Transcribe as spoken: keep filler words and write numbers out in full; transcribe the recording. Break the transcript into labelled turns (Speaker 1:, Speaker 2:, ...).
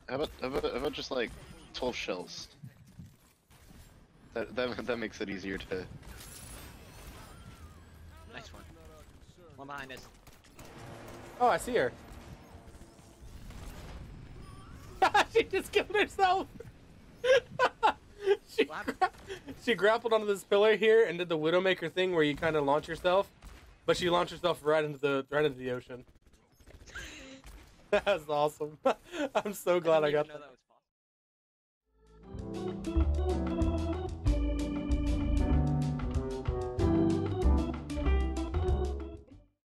Speaker 1: How about, how about, how about just like twelve shells? That, that, that makes it easier to...
Speaker 2: Nice one. One behind us.
Speaker 3: Oh, I see her. She just killed herself! she, gra she grappled onto this pillar here and did the Widowmaker thing where you kind of launch yourself, but she launched herself right into the right into the ocean. That was awesome. I'm so glad I, I got that.
Speaker 2: that was possible.